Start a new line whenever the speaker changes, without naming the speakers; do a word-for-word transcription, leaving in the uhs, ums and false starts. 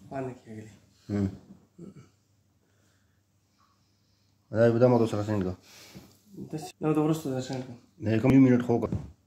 पानी खेली
हम्म هذا بدأ موضوع سرسين
بس لو دورست ده عشان
كم يوم يدخل